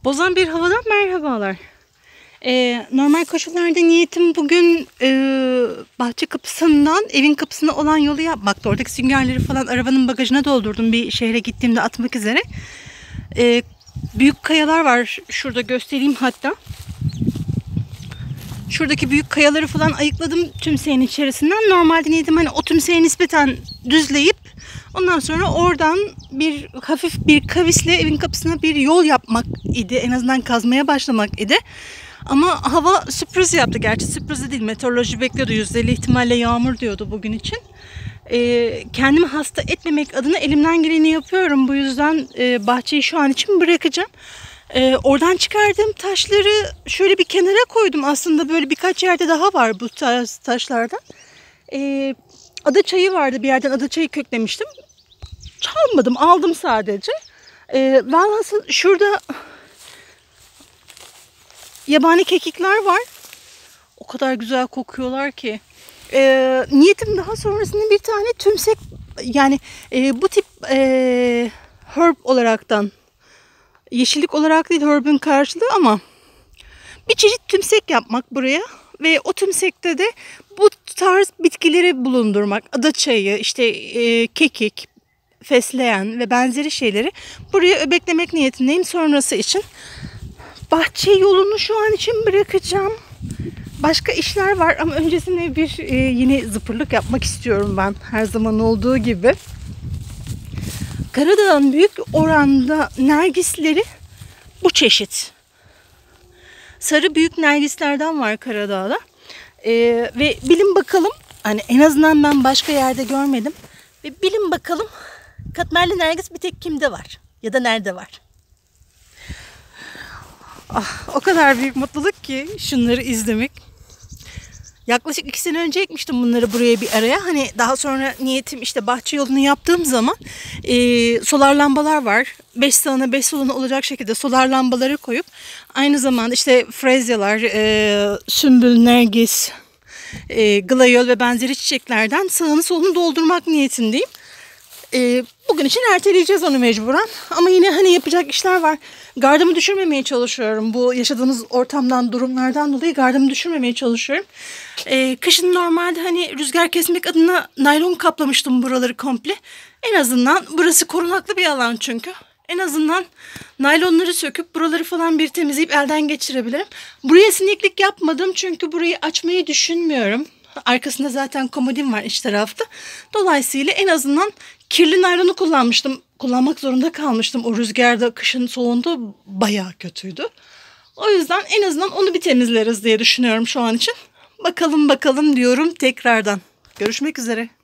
Bozan bir havadan merhabalar. Normal koşullarda niyetim bugün bahçe kapısından evin kapısına olan yolu yapmaktı. Oradaki süngerleri falan arabanın bagajına doldurdum bir şehre gittiğimde atmak üzere. Büyük kayalar var. Şurada göstereyim hatta. Şuradaki büyük kayaları falan ayıkladım tümseyin içerisinden. Normalde niyetim hani o tümseyi nispeten düzleyip ondan sonra oradan bir hafif bir kavisle evin kapısına bir yol yapmak idi. En azından kazmaya başlamak idi. Ama hava sürpriz yaptı. Gerçi sürpriz değil. Meteoroloji bekliyordu. %50 ihtimalle yağmur diyordu bugün için. Kendimi hasta etmemek adına elimden geleni yapıyorum. Bu yüzden bahçeyi şu an için bırakacağım. Oradan çıkardığım taşları şöyle bir kenara koydum. Aslında böyle birkaç yerde daha var bu tarz taşlardan. Ada çayı vardı, bir yerden ada çayı köklemiştim. Çalmadım, aldım sadece. Velhasıl şurada yabani kekikler var. O kadar güzel kokuyorlar ki. Niyetim daha sonrasında bir tane tümsek, yani bu tip herb olaraktan, yeşillik olarak değil herb'ün karşılığı, ama bir çeşit tümsek yapmak buraya ve o tümsekte de bu tarz bitkileri bulundurmak. Ada çayı, işte kekik, fesleğen ve benzeri şeyleri buraya öbeklemek niyetindeyim sonrası için. Bahçe yolunu şu an için bırakacağım. Başka işler var ama öncesinde bir yine zıpırlık yapmak istiyorum ben, her zaman olduğu gibi. Karadağ'ın büyük oranda nergisleri bu çeşit. Sarı büyük nergislerden var Karadağ'da. Ve bilin bakalım, hani en azından ben başka yerde görmedim. Ve bilin bakalım katmerli nergis bir tek kimde var? Ya da nerede var? O kadar büyük mutluluk ki şunları izlemek. Yaklaşık 2 sene önce ekmiştim bunları buraya bir araya. Hani daha sonra niyetim işte bahçe yolunu yaptığım zaman solar lambalar var. 5 sağına 5 soluna olacak şekilde solar lambaları koyup aynı zamanda işte frezyalar, sümbül, nergis, glayol ve benzeri çiçeklerden sağını solunu doldurmak niyetindeyim. Bugün için erteleyeceğiz onu mecburen. Ama yine hani yapacak işler var. Gardımı düşürmemeye çalışıyorum. Bu yaşadığımız ortamdan, durumlardan dolayı gardımı düşürmemeye çalışıyorum. Kışın normalde hani rüzgar kesmek adına naylon kaplamıştım buraları komple. En azından burası korunaklı bir alan çünkü. En azından naylonları söküp buraları falan bir temizleyip elden geçirebilirim. Buraya sineklik yapmadım çünkü burayı açmayı düşünmüyorum. Arkasında zaten komodin var iç tarafta. Dolayısıyla en azından kirli naylonu kullanmıştım. Kullanmak zorunda kalmıştım. O rüzgarda, kışın soğuğunda bayağı kötüydü. O yüzden en azından onu bir temizleriz diye düşünüyorum şu an için. Bakalım diyorum tekrardan. Görüşmek üzere.